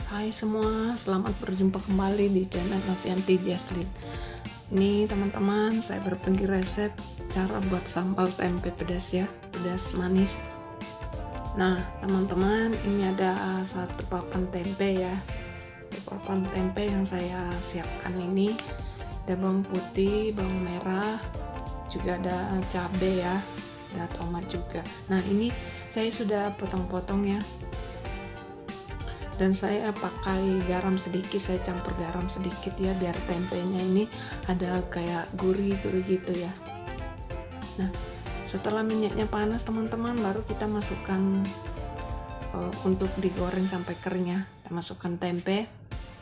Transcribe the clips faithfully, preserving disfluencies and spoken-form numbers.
Hai semua, selamat berjumpa kembali di channel Novianti Jaslin. Ini teman-teman, saya berbagi resep cara buat sambal tempe pedas ya, pedas manis. Nah teman-teman, ini ada satu papan tempe ya, satu papan tempe yang saya siapkan ini. Ada bawang putih, bawang merah, juga ada cabai ya, ada tomat juga. Nah ini saya sudah potong-potong ya, dan saya pakai garam sedikit, saya campur garam sedikit ya biar tempenya ini ada kayak gurih-gurih gitu ya. Nah setelah minyaknya panas teman-teman, baru kita masukkan uh, untuk digoreng sampai kering ya. Kita masukkan tempe,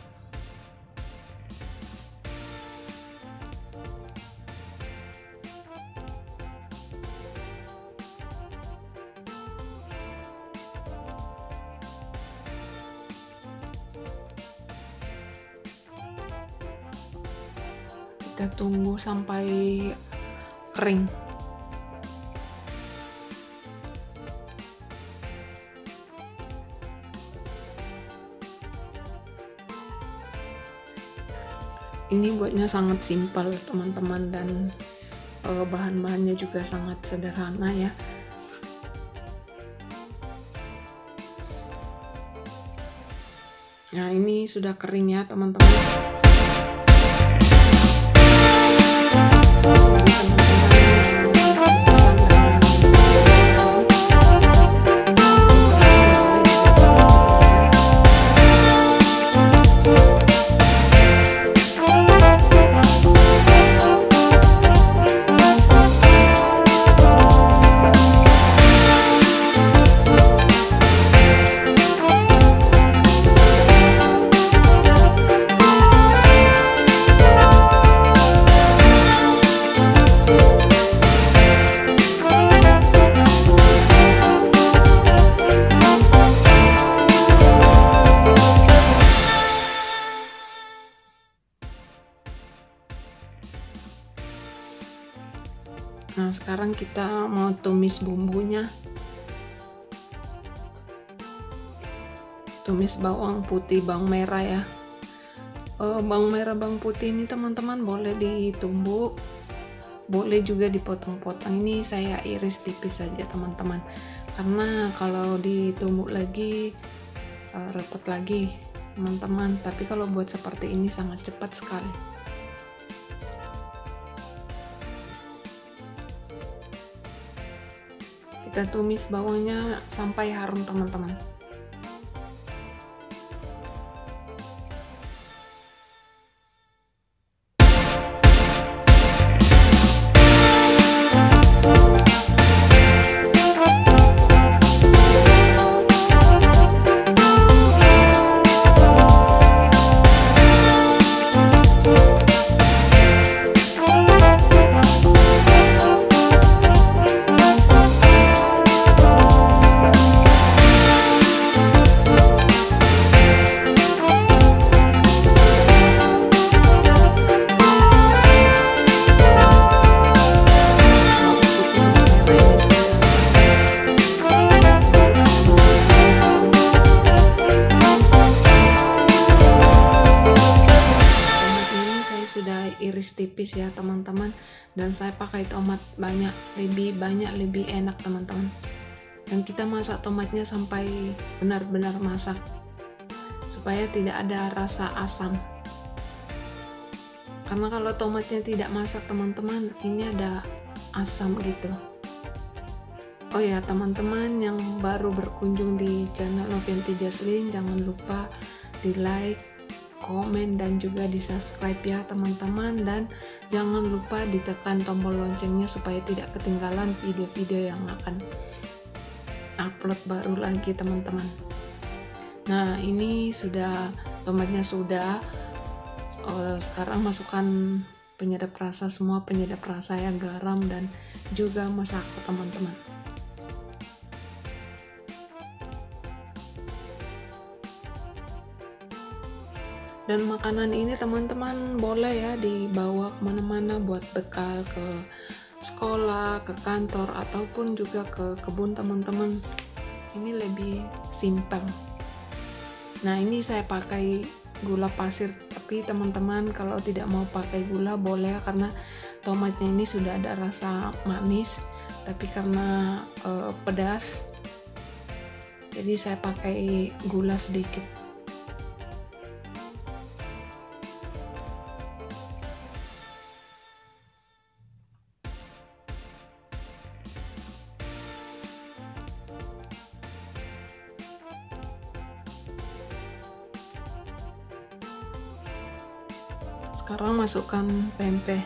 kita tunggu sampai kering. Ini buatnya sangat simpel teman-teman, dan uh, bahan-bahannya juga sangat sederhana ya. Nah ini sudah kering ya teman-teman. Nah sekarang kita mau tumis bumbunya. Tumis bawang putih, bawang merah ya. Uh, bawang merah, bawang putih ini teman-teman boleh ditumbuk, boleh juga dipotong-potong. Ini saya iris tipis saja teman-teman, karena kalau ditumbuk lagi uh, repot lagi teman-teman. Tapi kalau buat seperti ini sangat cepat sekali. Kita tumis bawangnya sampai harum teman-teman. Iris tipis ya teman-teman, dan saya pakai tomat banyak, lebih banyak lebih enak teman-teman. Dan kita masak tomatnya sampai benar-benar masak supaya tidak ada rasa asam, karena kalau tomatnya tidak masak teman-teman, ini ada asam gitu. Oh ya teman-teman yang baru berkunjung di channel Novianti Jaslin, jangan lupa di like, komen, dan juga di subscribe ya teman-teman, dan jangan lupa ditekan tombol loncengnya supaya tidak ketinggalan video-video yang akan upload baru lagi teman-teman. Nah ini sudah, tomatnya sudah. Oh, sekarang masukkan penyedap rasa, semua penyedap rasa ya, garam dan juga masako teman-teman. Dan makanan ini teman-teman boleh ya dibawa kemana-mana buat bekal ke sekolah, ke kantor, ataupun juga ke kebun teman-teman. Ini lebih simpel. Nah, ini saya pakai gula pasir, tapi teman-teman kalau tidak mau pakai gula boleh, karena tomatnya ini sudah ada rasa manis, tapi karena eh, pedas jadi saya pakai gula sedikit. Sekarang masukkan tempe.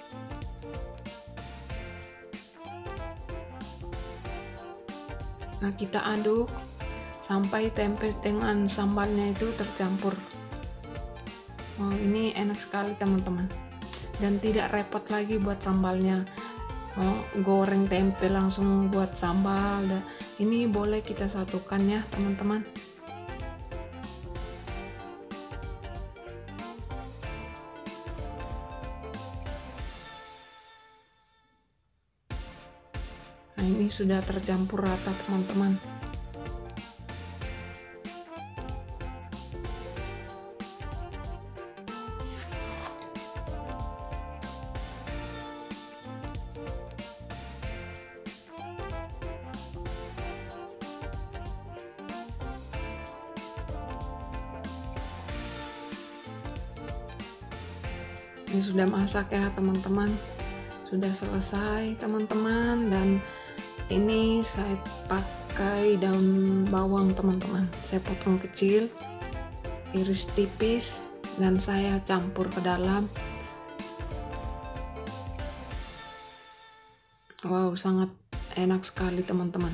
Nah, kita aduk sampai tempe dengan sambalnya itu tercampur. Oh, ini enak sekali teman-teman, dan tidak repot lagi buat sambalnya. Oh, goreng tempe langsung buat sambal. Ini boleh kita satukan ya teman-teman. Nah, ini sudah tercampur rata teman-teman. Ini sudah masak ya teman-teman, sudah selesai teman-teman. Dan ini saya pakai daun bawang teman-teman, saya potong kecil, iris tipis, dan saya campur ke dalam. Wow, sangat enak sekali teman-teman.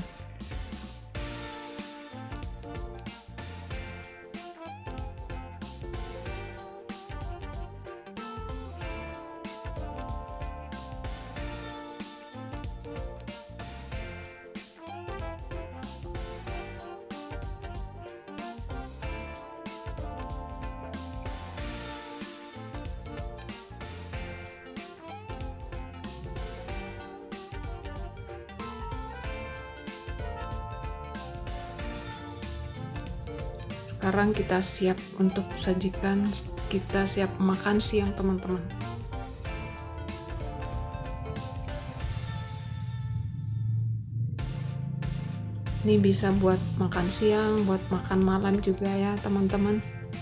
Sekarang kita siap untuk sajikan, kita siap makan siang teman-teman. Ini bisa buat makan siang, buat makan malam juga ya teman-teman.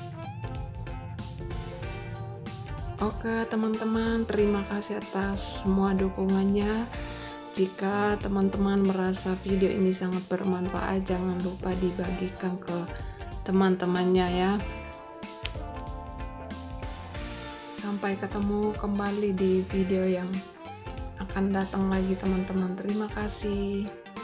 Oke teman-teman, terima kasih atas semua dukungannya. Jika teman-teman merasa video ini sangat bermanfaat, jangan lupa dibagikan ke teman-temannya ya. Sampai ketemu kembali di video yang akan datang lagi teman-teman. Terima kasih.